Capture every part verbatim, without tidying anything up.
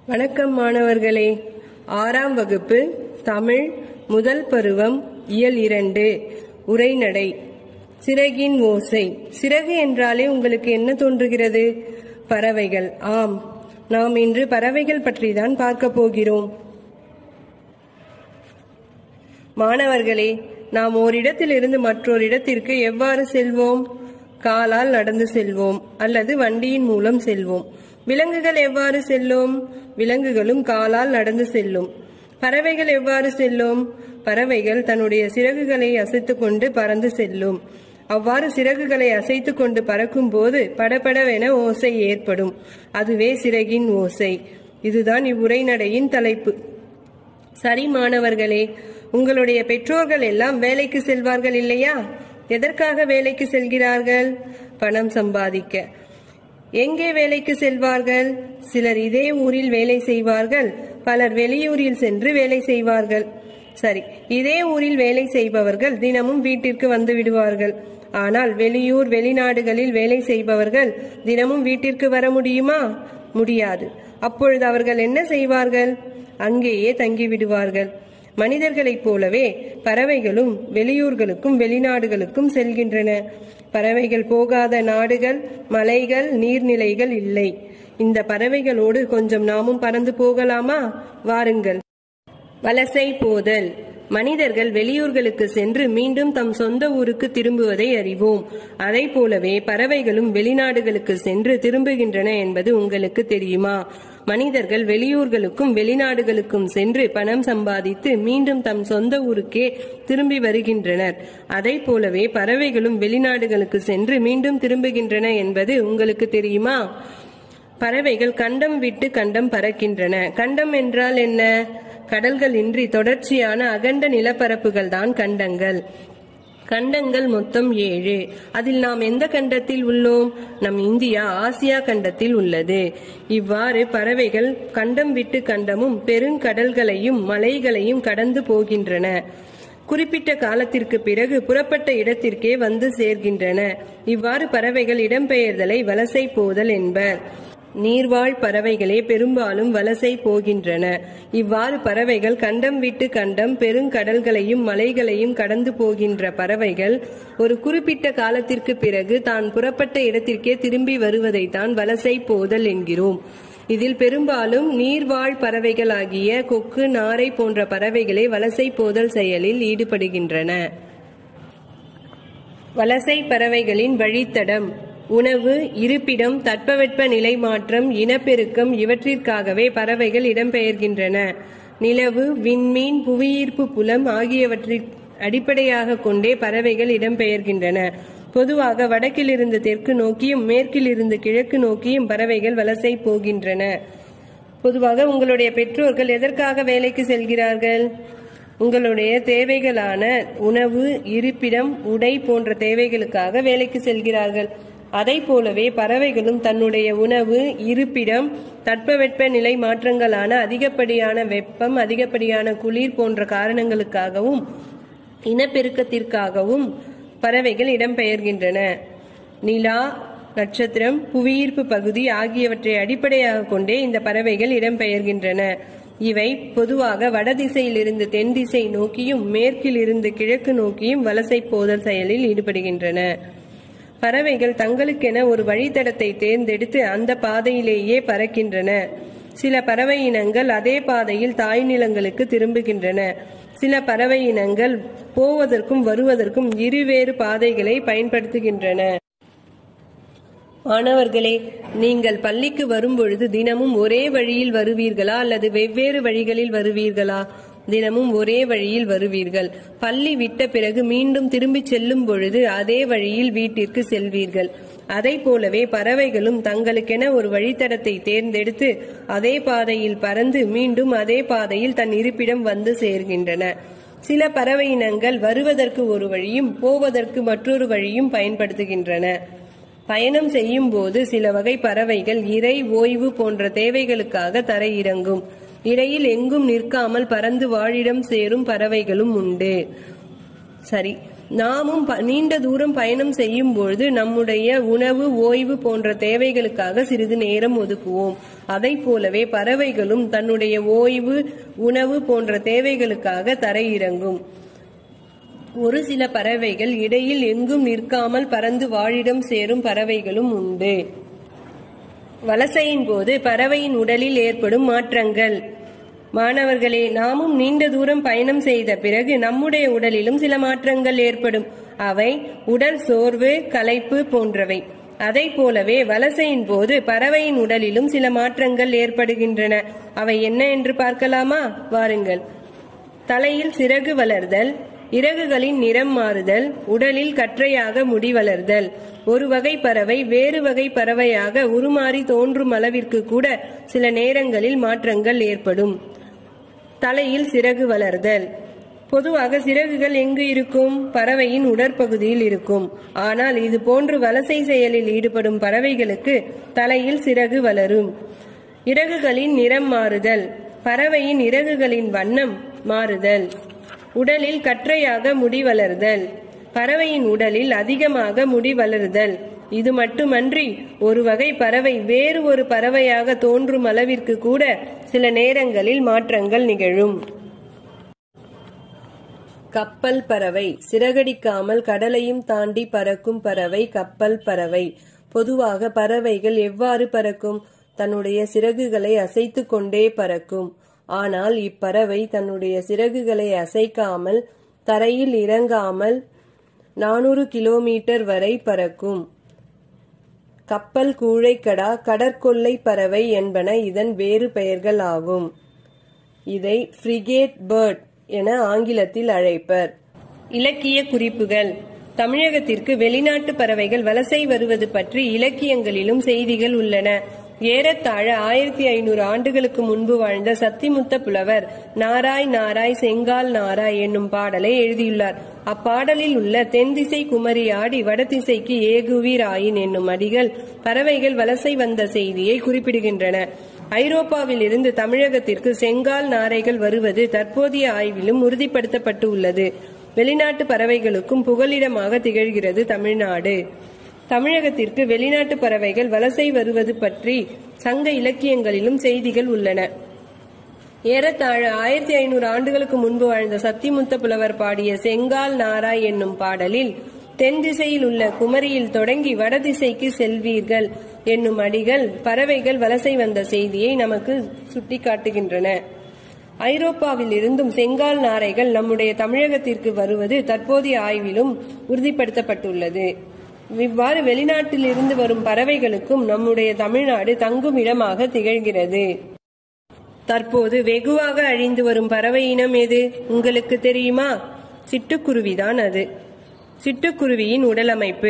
வணக்கம் மாணவர்களே. ஆறாம் வகுப்பு தமிழ் முதல் பருவம் இயல் இரண்டு உரைநடை. சிறகின் ஓசை. சிறகு என்றாலே உங்களுக்கு என்ன தோன்றுகிறது? பறவைகள். ஆம், நாம் இன்று பறவைகள் பற்றி தான் பார்க்க போகிறோம். மாணவர்களே, நாம் ஓரிடத்திலிருந்து மற்றொரு இடத்திற்கு எவ்வாறு செல்வோம்? காலால் நடந்து செல்வோம் அல்லது வண்டியின் மூலம் செல்வோம். விலங்குகள் எவ்வாறு செல்லும்? விலங்குகளும் காலால் நடந்து செல்லும். பறவைகள் எவ்வாறு செல்லும்? பறவைகள் தன்னுடைய சிறகுகளை அசைத்துக் கொண்டு பறந்து செல்லும். அவ்வாறு சிறகுகளை அசைத்துக் கொண்டு பறக்கும் போது படபடவென ஓசை ஏற்படும். அதுவே சிறகின் ஓசை. இதுதான் இவ்வுரைநடையின் தலைப்பு. சரி மாணவர்களே, உங்களுடைய பெற்றோர்கள் எல்லாம் வேலைக்கு செல்வார்கள் இல்லையா? எதற்காக வேலைக்கு செல்கிறார்கள்? பணம் சம்பாதிக்க. எங்கே வேலைக்கு செல்வார்கள்? சிலர் இதே ஊரில் வேலை செய்வார்கள், பலர் வெளியூரில் சென்று வேலை செய்வார்கள். சரி, இதே ஊரில் வேலை செய்பவர்கள் தினமும் வீட்டிற்கு வந்து விடுவார்கள். ஆனால் வெளியூர் வெளிநாடுகளில் வேலை செய்பவர்கள் தினமும் வீட்டிற்கு வர முடியுமா? முடியாது. அப்பொழுது அவர்கள் என்ன செய்வார்கள்? அங்கேயே தங்கிவிடுவார்கள். மனிதர்களைப் போலவே பறவைகளும் வெளியூர்களுக்கும் வெளிநாடுகளுக்கும் செல்கின்றன. பறவைகள் போகாத நாடுகள், மலைகள், நீர்நிலைகள் இல்லை. இந்த பறவைகளோடு கொஞ்சம் நாமும் பறந்து போகலாமா? வாருங்கள். வலசை போதல். மனிதர்கள் வெளியூர்களுக்கு சென்று மீண்டும் தம் சொந்த ஊருக்கு திரும்புவதை அறிவோம். அதை போலவே பறவைகளும் வெளிநாடுகளுக்கு சென்று திரும்புகின்றன என்பது உங்களுக்கு தெரியுமா? மனிதர்கள் வெளியூர்களுக்கும் வெளிநாடுகளுக்கும் சென்று பணம் சம்பாதித்து மீண்டும் தம் சொந்த ஊருக்கே திரும்பி வருகின்றனர். அதை போலவே பறவைகளும் வெளிநாடுகளுக்கு சென்று மீண்டும் திரும்புகின்றன என்பது உங்களுக்கு தெரியுமா? பறவைகள் கண்டம் விட்டு கண்டம் பறக்கின்றன. கண்டம் என்றால் என்ன? கடல்கள் இன்றி தொடர்ச்சியான அகண்ட நிலப்பரப்புகள் தான் கண்டங்கள். கண்டங்கள் மொத்தம் ஏழு. அதில் நாம் எந்த கண்டத்தில் உள்ளோம்? நம் இந்தியா ஆசியா கண்டத்தில் உள்ளது. இவ்வாறு பறவைகள் கண்டம் விட்டு கண்டமும் பெருங்கடல்களையும் மலைகளையும் கடந்து போகின்றன. குறிப்பிட்ட காலத்திற்கு பிறகு புறப்பட்ட இடத்திற்கே வந்து சேர்கின்றன. இவ்வாறு பறவைகள் இடம்பெயர்தலை வலசை போதல் என்பர். நீர்வாழ் பறவைகளே பெரும்பாலும் வலசை போகின்றன. இவ்வாறு பறவைகள் கண்டம் விட்டு கண்டம் பெருங்கடல்களையும் மலைகளையும் கடந்து போகின்ற பறவைகள் ஒரு குறிப்பிட்ட காலத்திற்கு பிறகு தான் புறப்பட்ட இடத்திற்கே திரும்பி வருவதைத்தான் வலசை போதல் என்கிறோம். இதில் பெரும்பாலும் நீர்வாழ் பறவைகளாகிய கொக்கு, நாரை போன்ற பறவைகளே வலசை போதல் செயலில் ஈடுபடுகின்றன. வலசை பறவைகளின் வழித்தடம். உணவு, இருப்பிடம், தட்பவெட்ப நிலை மாற்றம், இனப்பெருக்கம் இவற்றிற்காகவே பறவைகள் இடம்பெயர்கின்றன. நிலவு, விண்மீன், புவியீர்ப்பு புலம் ஆகியவற்றை அடிப்படையாக கொண்டே பறவைகள் இடம்பெயர்கின்றன. பொதுவாக வடக்கிலிருந்து தெற்கு நோக்கியும் மேற்கிலிருந்து கிழக்கு நோக்கியும் பறவைகள் வலசை போகின்றன. பொதுவாக உங்களுடைய பெற்றோர்கள் எதற்காக வேலைக்கு செல்கிறார்கள்? உங்களுடைய தேவைகளான உணவு, இருப்பிடம், உடை போன்ற தேவைகளுக்காக வேலைக்கு செல்கிறார்கள். அதை போலவே பறவைகளும் தன்னுடைய உணவு, இருப்பிடம், தட்பவெட்ப நிலை மாற்றங்களான அதிகப்படியான வெப்பம், அதிகப்படியான குளிர் போன்ற காரணங்களுக்காகவும் இனப்பெருக்கத்திற்காகவும் பறவைகள் இடம்பெயர்கின்றன. நிலா, நட்சத்திரம், புவியீர்ப்பு பகுதி ஆகியவற்றை அடிப்படையாக கொண்டே இந்த பறவைகள் இடம்பெயர்கின்றன. இவை பொதுவாக வடதிசையிலிருந்து தென் திசை நோக்கியும் மேற்கில் இருந்து கிழக்கு நோக்கியும் வலசை போதல் செயலில் ஈடுபடுகின்றன. பறவைகள் தங்களுக்கென ஒரு வழித்தடத்தை தேர்ந்தெடுத்து அந்த பாதையிலேயே பறக்கின்றன. சில பறவை இனங்கள் அதே பாதையில் தாய் நிலங்களுக்கு திரும்புகின்றன. சில பறவை இனங்கள் போவதற்கும் வருவதற்கும் இருவேறு பாதைகளை பயன்படுத்துகின்றன. மாணவர்களே, நீங்கள் பள்ளிக்கு வரும்பொழுது தினமும் ஒரே வழியில் வருவீர்களா அல்லது வெவ்வேறு வழிகளில் வருவீர்களா? தினமும் ஒரே வழியில் வருவீர்கள். பள்ளி விட்ட பிறகு மீண்டும் திரும்பி செல்லும் பொழுது அதே வழியில் வீட்டிற்கு செல்வீர்கள். அதை போலவே பறவைகளும் தங்களுக்கென ஒரு வழித்தடத்தை தேர்ந்தெடுத்து அதே பாதையில் பறந்து மீண்டும் அதே பாதையில் தன் இருப்பிடம் வந்து சேர்கின்றன. சில பறவை இனங்கள் வருவதற்கு ஒரு வழியும் போவதற்கு மற்றொரு வழியும் பயன்படுத்துகின்றன. பயணம் செய்யும் போது சில வகை பறவைகள் இரை, ஓய்வு போன்ற தேவைகளுக்காக தரையிறங்கும். இடையில் எங்கும் நிற்காமல் பறந்து வாழிடம் சேரும் பறவைகளும் உண்டு. சரி, நாமும் நீண்ட தூரம் பயணம் செய்யும் பொழுது நம்முடைய உணவு, ஓய்வு போன்ற தேவைகளுக்காக சிறிது நேரம் ஒதுக்குவோம். அதை போலவே பறவைகளும் தன்னுடைய ஓய்வு, உணவு போன்ற தேவைகளுக்காக தரையிறங்கும். ஒரு சில பறவைகள் இடையில் எங்கும் நிற்காமல் பறந்து வாழிடம் சேரும் பறவைகளும் உண்டு. வலசையின் போது பறவையின் உடலில் ஏற்படும் மாற்றங்கள். மாணவர்களே, நாமும் நீண்ட தூரம் பயணம் செய்த பிறகு நம்முடைய உடலிலும் சில மாற்றங்கள் ஏற்படும். அவை உடல் சோர்வு, களைப்பு போன்றவை. அதை போலவே வலசையின் போது பறவையின் உடலிலும் சில மாற்றங்கள் ஏற்படுகின்றன. அவை என்ன என்று பார்க்கலாமா? வாருங்கள். தலையில் சிறகு வளர்தல், இறகுகளின் நிறம் மாறுதல், உடலில் கற்றையாக முடி வளர்தல். ஒரு வகை பறவை வேறு வகை பறவையாக உருமாறி தோன்றும் அளவிற்கு கூட சில நேரங்களில் மாற்றங்கள் ஏற்படும். தலையில் சிறகு வளர்தல். பொதுவாக சிறகுகள் எங்கு இருக்கும்? பறவையின் உடற்பகுதியில் இருக்கும். ஆனால் இது போன்று வலசை செயலில் ஈடுபடும் பறவைகளுக்கு தலையில் சிறகு வளரும். இறகுகளின் நிறம் மாறுதல். பறவையின் இறகுகளின் வண்ணம் மாறுதல். உடலில் கற்றையாக முடி வளர்தல். பறவையின் உடலில் அதிகமாக முடி வளருதல். இது மட்டுமன்றி ஒரு வகை பறவை வேறு ஒரு பறவையாக தோன்றும் அளவிற்கு கூட சில நேரங்களில் மாற்றங்கள் நிகழும். கப்பல் பறவை. சிறகடிக்காமல் கடலையும் தாண்டி பறக்கும் பறவை கப்பல் பறவை. பொதுவாக பறவைகள் எவ்வாறு பறக்கும்? தன்னுடைய சிறகுகளை அசைத்து கொண்டே பறக்கும். ஆனால் இப்பறவை தன்னுடைய சிறகுகளை அசைக்காமல், தரையில் இறங்காமல் நானூறு கிலோமீட்டர் வரை பறக்கும். கப்பல், கூழைக்கடா, கடற்கொள்ளை பறவை என்பன இதன் வேறு பெயர்கள் ஆகும். இதை ஃப்ரிகேட் பேர்ட் என ஆங்கிலத்தில் அழைப்பர். இலக்கிய குறிப்புகள். தமிழகத்திற்கு வெளிநாட்டு பறவைகள் வலசை வருவது பற்றி இலக்கியங்களிலும் செய்திகள் உள்ளன. ஏறத்தாழ ஆயிரத்தி ஐநூறு ஆண்டுகளுக்கு முன்பு வாழ்ந்த சத்திமுத்த புலவர் நாராய் நாராய் செங்கால் நாராய் என்னும் பாடலை எழுதியுள்ளார். அப்பாடலில் உள்ள தென்திசை குமரி ஆடி வடதிசைக்கு ஏகுவீர் ஆயின் என்னும் அடிகள் பறவைகள் வலசை வந்த செய்தியை குறிப்பிடுகின்றன. ஐரோப்பாவில் இருந்து தமிழகத்திற்கு செங்கால் நாரைகள் வருவது தற்போதைய ஆய்விலும் உறுதிப்படுத்தப்பட்டு உள்ளது. வெளிநாட்டு பறவைகளுக்கும் புகலிடமாக திகழ்கிறது தமிழ்நாடு. தமிழகத்திற்கு வெளிநாட்டு பறவைகள் வலசை வருவது பற்றி சங்க இலக்கியங்களிலும் செய்திகள் உள்ளன. ஏறத்தாழ ஆயிரத்தி ஐநூறு ஆண்டுகளுக்கு முன்பு வாழ்ந்த சத்திமுத்த புலவர் பாடிய செங்கால் நாராய் என்னும் பாடலில் தென் திசையில் உள்ள குமரியில் தொடங்கி வடதிசைக்கு செல்வீர்கள் என்னும் அடிகள் பறவைகள் வலசை வந்த செய்தியை நமக்கு சுட்டிக்காட்டுகின்றன. ஐரோப்பாவில் இருந்தும் செங்கால் நாரைகள் நம்முடைய தமிழகத்திற்கு வருவது தற்போதைய ஆய்விலும் உறுதிப்படுத்தப்பட்டுள்ளது. இவ்வாறு வெளிநாட்டில் இருந்து வரும் பறவைகளுக்கும் நம்முடைய தமிழ்நாடு தங்கும் இடமாக திகழ்கிறது. தற்போது வெகுவாக அழிந்து வரும் பறவை இனம் எது உங்களுக்கு தெரியுமா? சிட்டுக்குருவிதான் அது. சிட்டுக்குருவியின் உடலமைப்பு.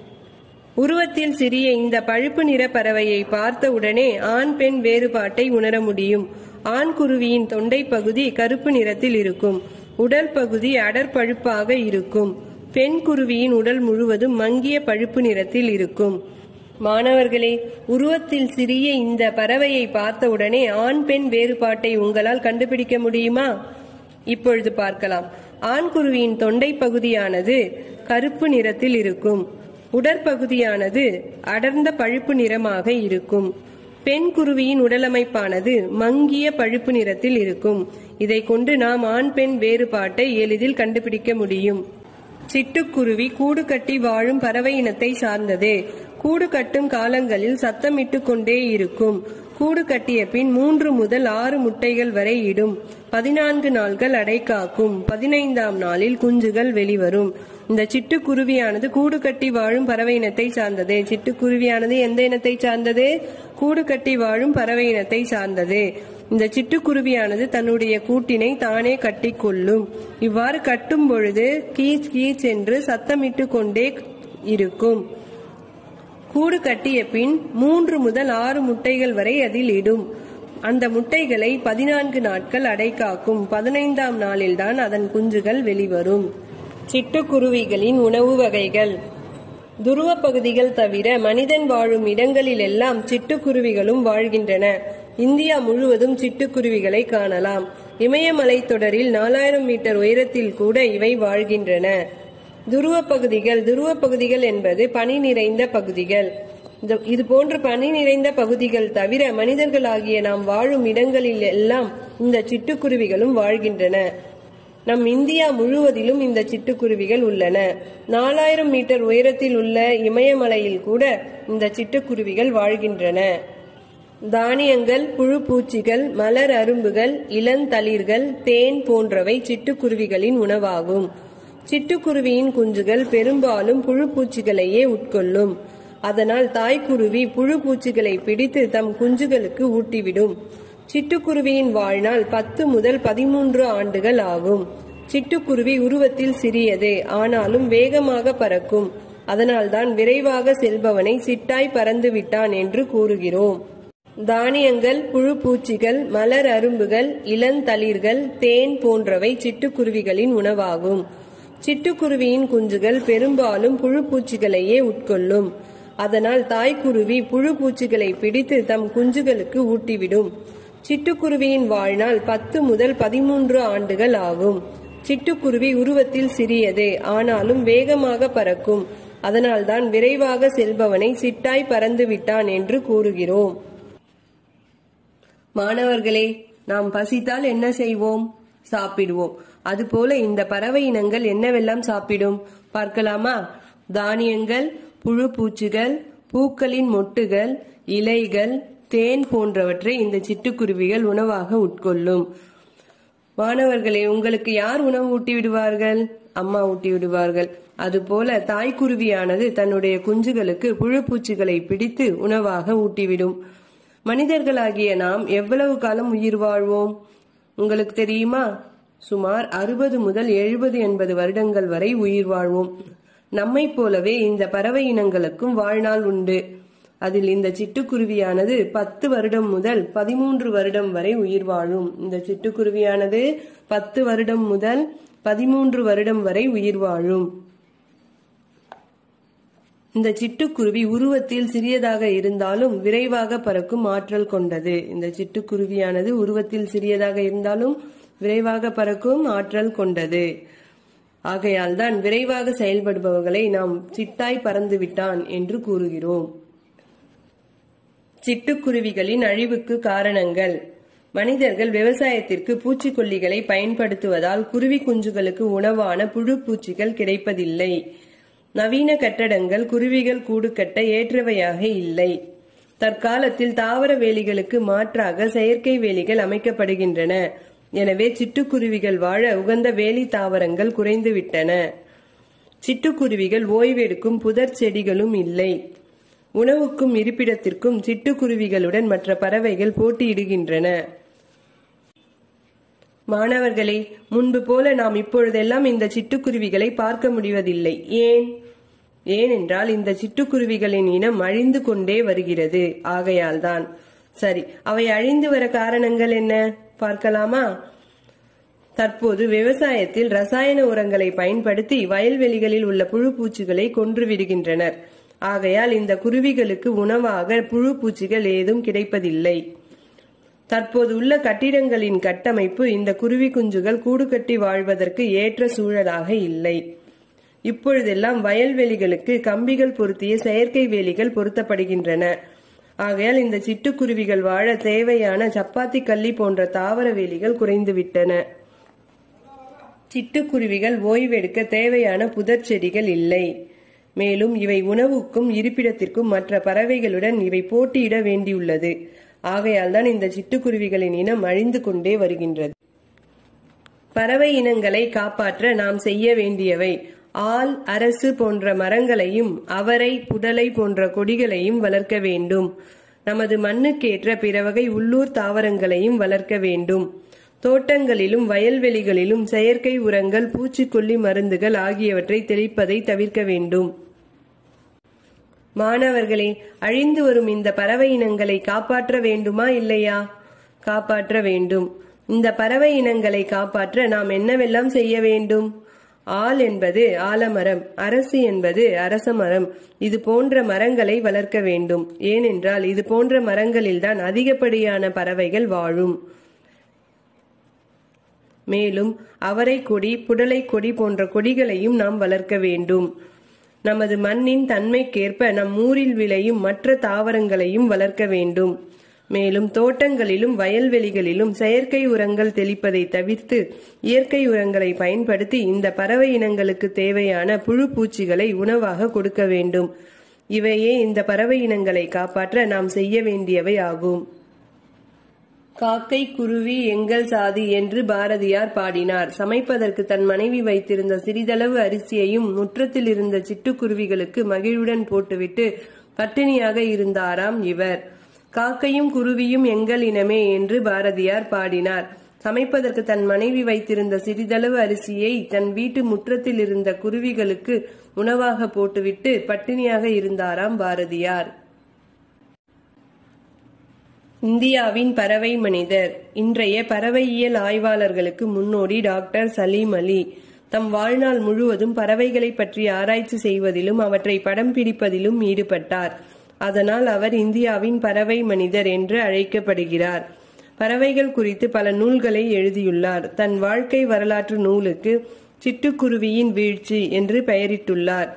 உருவத்தில் சிறிய இந்த பழுப்பு நிற பறவையை பார்த்த உடனே ஆண் பெண் வேறுபாட்டை உணர முடியும். ஆண் குருவியின் தொண்டை பகுதி கருப்பு நிறத்தில் இருக்கும். உடல் பகுதி அடற்பழுப்பாக இருக்கும். பெண் குருவியின் உடல் முழுவதும் மங்கிய பழுப்பு நிறத்தில் இருக்கும். மாணவர்களே, உருவத்தில் சிறிய இந்த பறவையை பார்த்தவுடனே ஆண் பெண் வேறுபாட்டை உங்களால் கண்டுபிடிக்க முடியுமா? இப்பொழுது பார்க்கலாம். ஆண் குருவியின் தொண்டை பகுதியானது கருப்பு நிறத்தில் இருக்கும். உடற்பகுதியானது அடர்ந்த பழுப்பு நிறமாக இருக்கும். பெண் குருவியின் உடலமைப்பானது மங்கிய பழுப்பு நிறத்தில் இருக்கும். இதை கொண்டு நாம் ஆண் பெண் வேறுபாட்டை எளிதில் கண்டுபிடிக்க முடியும். சிட்டுக்குருவி கூடு கட்டி வாழும் பறவை இனத்தை சார்ந்தது. கூடு கட்டும் காலங்களில் சத்தமிட்டு கொண்டே இருக்கும். கூடு கட்டிய பின் மூன்று முதல் ஆறு முட்டைகள் வரை இடும். பதினான்கு நாள்கள் அடை காக்கும். பதினைந்தாம் நாளில் குஞ்சுகள் வெளிவரும். இந்த சிட்டுக்குருவியானது கூடு கட்டி வாழும் பறவை இனத்தை சார்ந்தது. சிட்டுக்குருவியானது எந்த இனத்தை சார்ந்தது? கூடு கட்டி வாழும் பறவை இனத்தை சார்ந்தது. இந்த சிட்டுக்குருவியானது தன்னுடைய கூட்டினை தானே கட்டி கொள்ளும். இவ்வாறு கட்டும் பொழுது கீச் கீச் என்று சத்தமிட்டு கொண்டே இருக்கும். கூடு கட்டிய பின் மூன்று முதல் ஆறு முட்டைகள் வரை அதில் இடும். அந்த முட்டைகளை பதினான்கு நாட்கள் அடை காக்கும். பதினைந்தாம் நாளில்தான் அதன் குஞ்சுகள் வெளிவரும். சிட்டுக்குருவிகளின் உணவு வகைகள். துருவ பகுதிகள் தவிர மனிதன் வாழும் இடங்களிலெல்லாம் சிட்டுக்குருவிகளும் வாழ்கின்றன. இந்தியா முழுவதும் சிட்டுக்குருவிகளை காணலாம். இமயமலை தொடரில் நாலாயிரம் மீட்டர் உயரத்தில் கூட இவை வாழ்கின்றன. துருவ பகுதிகள் துருவ பகுதிகள் என்பது பனி நிறைந்த பகுதிகள். இது போன்ற பனி நிறைந்த பகுதிகள் தவிர மனிதர்களாகிய நாம் வாழும் இடங்களில் எல்லாம் இந்த சிட்டுக்குருவிகளும் வாழ்கின்றன. நம் இந்தியா முழுவதிலும் இந்த சிட்டுக்குருவிகள் உள்ளன. நாலாயிரம் மீட்டர் உயரத்தில் உள்ள இமயமலையில் கூட இந்த சிட்டுக்குருவிகள் வாழ்கின்றன. தானியங்கள், புழு பூச்சிகள், மலர் அரும்புகள், இளந்தளிர்கள், தேன் போன்றவை சிட்டுக்குருவிகளின் உணவாகும். சிட்டுக்குருவியின் குஞ்சுகள் பெரும்பாலும் புழு பூச்சிகளையே உட்கொள்ளும். அதனால் தாய்க்குருவி புழு பூச்சிகளை பிடித்து தம் குஞ்சுகளுக்கு ஊட்டிவிடும். சிட்டுக்குருவியின் வாழ்நாள் பத்து முதல் பதிமூன்று ஆண்டுகள் ஆகும். சிட்டுக்குருவி உருவத்தில் சிறியது, ஆனாலும் வேகமாக பறக்கும். அதனால்தான் விரைவாக செல்பவனை சிட்டாய் பறந்து விட்டான் என்று கூறுகிறோம். தானியங்கள், புழு பூச்சிகள், மலர் அரும்புகள், இளந்தளிர்கள், தேன் போன்றவை சிட்டுக்குருவிகளின் உணவாகும். சிட்டுக்குருவியின் குஞ்சுகள் பெரும்பாலும் புழு பூச்சிகளையே உட்கொள்ளும். அதனால் தாய்க்குருவி புழு பூச்சிகளை பிடித்து தம் குஞ்சுகளுக்கு ஊட்டிவிடும். சிட்டுக்குருவியின் வாழ்நாள் பத்து முதல் பதிமூன்று ஆண்டுகள் ஆகும். சிட்டுக்குருவி உருவத்தில் சிறியது, ஆனாலும் வேகமாக பறக்கும். அதனால்தான் விரைவாக செல்பவனை சிட்டாய் பறந்து விட்டான் என்று கூறுகிறோம். மாணவர்களே, நாம் பசித்தால் என்ன செய்வோம்? சாப்பிடுவோம். அதுபோல இந்த பறவை இனங்கள் என்னவெல்லாம் சாப்பிடும் பார்க்கலாமா? தானியங்கள், புழு பூச்சிகள், பூக்களின் மொட்டுகள், இலைகள், தேன் போன்றவற்றை இந்த சிட்டுக்குருவிகள் உணவாக உட்கொள்ளும். மாணவர்களே, உங்களுக்கு யார் உணவு ஊட்டி விடுவார்கள்? அம்மா ஊட்டி விடுவார்கள். அதுபோல தாய்க்குருவியானது தன்னுடைய குஞ்சுகளுக்கு புழு பூச்சிகளை பிடித்து உணவாக ஊட்டிவிடும். மனிதர்களாகிய நாம் எவ்வளவு காலம் உயிர் வாழ்வோம் உங்களுக்கு தெரியுமா? சுமார் அறுபது முதல் எழுபது எண்பது வருடங்கள் வரை உயிர் வாழ்வோம். நம்மை போலவே இந்த பறவை இனங்களுக்கும் வாழ்நாள் உண்டு. அதில் இந்த சிட்டுக்குருவியானது பத்து வருடம் முதல் பதிமூன்று வருடம் வரை உயிர் வாழும். இந்த சிட்டுக்குருவியானது பத்து வருடம் முதல் பதிமூன்று வருடம் வரை உயிர் வாழும். இந்த சிட்டுக்குருவி உருவத்தில் சிறியதாக இருந்தாலும் விரைவாக பறக்கும் ஆற்றல் கொண்டது. இந்த சிட்டுக்குருவியானது உருவத்தில் சிறியதாக இருந்தாலும் விரைவாக பறக்கும் ஆற்றல் கொண்டது. ஆகையால் தான் விரைவாக செயல்படுபவர்களை நாம் சிட்டாய் பறந்து விட்டான் என்று கூறுகிறோம். சிட்டுக்குருவிகளின் அழிவுக்கு காரணங்கள். மனிதர்கள் விவசாயத்திற்கு பூச்சிக்கொல்லிகளை பயன்படுத்துவதால் குருவி குஞ்சுகளுக்கு உணவான புழு பூச்சிகள் கிடைப்பதில்லை. நவீன கட்டடங்கள் குருவிகள் கூடு கட்ட ஏற்றவையாக இல்லை. தற்காலத்தில் தாவர வேலிகளுக்கு மாற்றாக செயற்கை வேலிகள் அமைக்கப்படுகின்றன. எனவே சிட்டுக்குருவிகள் வாழ உகந்த வேலி தாவரங்கள் குறைந்துவிட்டன. சிட்டுக்குருவிகள் ஓய்வெடுக்கும் புதர் செடிகளும் இல்லை. உணவுக்கும் இருப்பிடத்திற்கும் சிட்டுக்குருவிகளுடன் மற்ற பறவைகள் போட்டியிடுகின்றன. மாணவர்களே, முன்பு போல நாம் இப்பொழுதெல்லாம் இந்த சிட்டுக்குருவிகளை பார்க்க முடிவதில்லை. ஏன்? ஏனென்றால் இந்த சிட்டுக்குருவிகளின் இனம் அழிந்து கொண்டே வருகிறது. ஆகையால்தான். சரி, அவை அழிந்து வர காரணங்கள் என்ன பார்க்கலாமா? தற்போது விவசாயத்தில் ரசாயன உரங்களை பயன்படுத்தி வயல்வெளிகளில் உள்ள புழு பூச்சிகளை கொன்று விடுகின்றனர். ஆகையால் இந்த குருவிகளுக்கு உணவாக புழு பூச்சிகள் ஏதும் கிடைப்பதில்லை. தற்போது உள்ள கட்டிடங்களின் கட்டமைப்பு இந்த குருவி குஞ்சுகள் கூடு கட்டி வாழ்வதற்கு ஏற்ற சூழலாக இல்லை. இப்பொழுதெல்லாம் வயல்வெளிகளுக்கு கம்பிகள் பொருத்திய செயற்கை வேலிகள் பொருத்தப்படுகின்றன. ஆகையால் இந்த சிட்டுக்குருவிகள் வாழ தேவையான சப்பாத்தி கள்ளி போன்ற தாவர வேலிகள் குறைந்துவிட்டன. சிட்டுக்குருவிகள் ஓய்வெடுக்க தேவையான புதர் செடிகள் இல்லை. மேலும் இவை உணவுக்கும் இருப்பிடத்திற்கும் மற்ற பறவைகளுடன் இவை போட்டியிட வேண்டியுள்ளது. ஆகையால் தான் இந்த சிட்டுக்குருவிகளின் இனம் அழிந்து கொண்டே வருகின்றது. பறவை இனங்களை காப்பாற்ற நாம் செய்ய வேண்டியவை: ஆல், அரசு போன்ற மரங்களையும் அவரை, புடலை போன்ற கொடிகளையும் வளர்க்க வேண்டும். நமது மண்ணுக்கேற்ற பிற வகை உள்ளூர் தாவரங்களையும் வளர்க்க வேண்டும். தோட்டங்களிலும் வயல்வெளிகளிலும் செயற்கை உரங்கள், பூச்சிக்கொல்லி மருந்துகள் ஆகியவற்றை தெளிப்பதை தவிர்க்க வேண்டும். மாணவர்களே, அழிந்து வரும் இந்த பறவை இனங்களை காப்பாற்ற வேண்டுமா இல்லையா? காப்பாற்ற வேண்டும். இந்த பறவை இனங்களை காப்பாற்ற நாம் என்னவெல்லாம் செய்ய வேண்டும்? ஆல் என்பது ஆலமரம், அரசு என்பது அரச மரம், இது போன்ற மரங்களை வளர்க்க வேண்டும். ஏனென்றால் இது போன்ற மரங்களில்தான் அதிகப்படியான பறவைகள் வாழும். மேலும் அவரை கொடி, புடலை கொடி போன்ற கொடிகளையும் நாம் வளர்க்க வேண்டும். நமது மண்ணின் தன்மைக்கேற்ப நம் ஊரில் விளையும் மற்ற தாவரங்களையும் வளர்க்க வேண்டும். மேலும் தோட்டங்களிலும் வயல்வெளிகளிலும் செயற்கை உரங்கள் தெளிப்பதை தவிர்த்து இயற்கை உரங்களை பயன்படுத்தி இந்த பறவை இனங்களுக்கு தேவையான புழு பூச்சிகளை உணவாக கொடுக்க வேண்டும். இவையே இந்த பறவை இனங்களை காப்பாற்ற நாம் செய்ய வேண்டியவை ஆகும். காக்கை குருவி எங்கள் சாதி என்று பாரதியார் பாடினார். சமைப்பதற்கு தன் மனைவி வைத்திருந்த சிறிதளவு அரிசியையும் முற்றத்தில் இருந்த சிட்டுக்குருவிகளுக்கு மகிழ்வுடன் போட்டுவிட்டு பட்டினியாக இருந்தாராம் இவர். காக்கையும் குருவியும் எங்கள் இனமே என்று பாரதியார் பாடினார். சமைப்பதற்கு தன் மனைவி வைத்திருந்த சிறிதளவு அரிசியை தன் வீட்டு முற்றத்தில் இருந்த குருவிகளுக்கு உணவாக போட்டுவிட்டு பட்டினியாக இருந்தாராம் பாரதியார். இந்தியாவின் பறவை மனிதர். இன்றைய பறவையியல் ஆய்வாளர்களுக்கு முன்னோடி டாக்டர் சலீம் அலி. தம் வாழ்நாள் முழுவதும் பறவைகளை பற்றி ஆராய்ச்சி செய்வதிலும் அவற்றை படம் பிடிப்பதிலும் ஈடுபட்டார். அதனால் அவர் இந்தியாவின் பறவை மனிதர் என்று அழைக்கப்படுகிறார். பறவைகள் குறித்து பல நூல்களை எழுதியுள்ளார். தன் வாழ்க்கை வரலாற்று நூலுக்கு சிட்டுக்குருவியின் வீழ்ச்சி என்று பெயரிட்டுள்ளார்.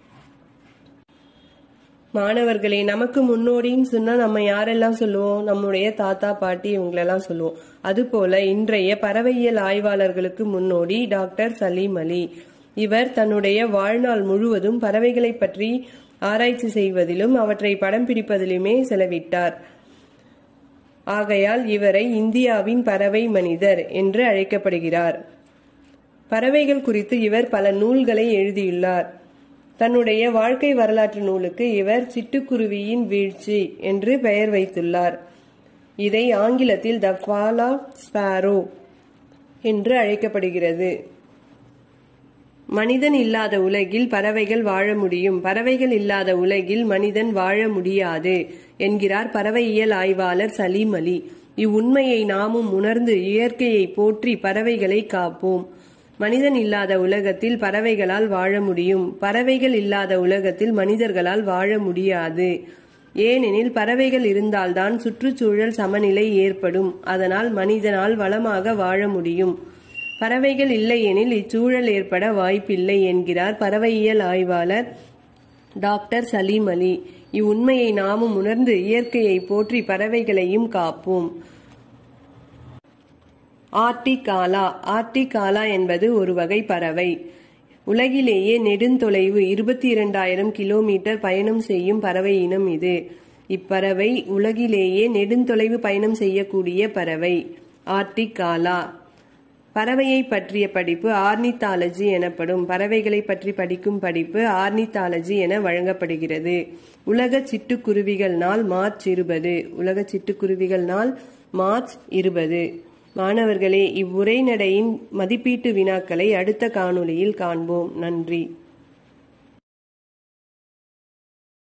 மாணவர்களே, நமக்கு முன்னோடின்னு சொன்னா நம்ம யாரெல்லாம் சொல்லுவோம்? நம்முடைய தாத்தா பாட்டி இவங்களெல்லாம் சொல்லுவோம். அதுபோல இன்றைய பறவையியல் ஆய்வாளர்களுக்கு முன்னோடி டாக்டர் சலீம் அலி. இவர் தன்னுடைய வாழ்நாள் முழுவதும் பறவைகளை பற்றி ஆராய்ச்சி செய்வதிலும் அவற்றை படம் பிடிப்பதிலுமே செலவிட்டார். ஆகையால் இவரை இந்தியாவின் பறவை மனிதர் என்று அழைக்கப்படுகிறார். பறவைகள் குறித்து இவர் பல நூல்களை எழுதியுள்ளார். தன்னுடைய வாழ்க்கை வரலாற்று நூலுக்கு இவர் சிட்டுக்குருவியின் வீழ்ச்சி என்று பெயர் வைத்துள்ளார். இதை ஆங்கிலத்தில் த ஃபால் ஆஃப் ஸ்பாரோ என்று அழைக்கப்படுகிறது. மனிதன் இல்லாத உலகில் பறவைகள் வாழ முடியும், பறவைகள் இல்லாத உலகில் மனிதன் வாழ முடியாது என்கிறார் பறவையியல் ஆய்வாளர் சலீம் அலி. இவ்வுண்மையை நாமும் உணர்ந்து இயற்கையை போற்றி பறவைகளை காப்போம். மனிதன் இல்லாத உலகத்தில் பறவைகளால் வாழ முடியும், பறவைகள் இல்லாத உலகத்தில் மனிதர்களால் வாழ முடியாது. ஏனெனில் பறவைகள் இருந்தால்தான் சுற்றுச்சூழல் சமநிலை ஏற்படும். அதனால் மனிதனால் வளமாக வாழ முடியும். பறவைகள் இல்லையெனில் இச்சூழல் ஏற்பட வாய்ப்பில்லை என்கிறார் பறவையியல் ஆய்வாளர் டாக்டர் சலீம் அலி. இவ்வுண்மையை நாமும் உணர்ந்து இயற்கையை போற்றி பறவைகளையும் காப்போம். ஆர்டிகாலா. ஆர்டிகாலா என்பது ஒரு வகை பறவை. உலகிலேயே நெடுந்தொலைவு இருபத்தி இரண்டாயிரம் கிலோமீட்டர் பயணம் செய்யும் பறவை இனம் இது. இப்பறவை உலகிலேயே நெடுந்தொலைவு பயணம் செய்யக்கூடிய பறவை ஆர்டிகாலா. பறவையை பற்றிய படிப்பு ஆர்னித்தாலஜி எனப்படும். பறவைகளை பற்றி படிக்கும் படிப்பு ஆர்னித்தாலஜி என வழங்கப்படுகிறது. உலக சிட்டுக்குருவிகள் நாள் மார்ச் இருபது. உலக சிட்டுக்குருவிகள் நாள் மார்ச் இருபது. மாணவர்களே, இவ்வுரைநடையின் மதிப்பீட்டு வினாக்களை அடுத்த காணொளியில் காண்போம். நன்றி.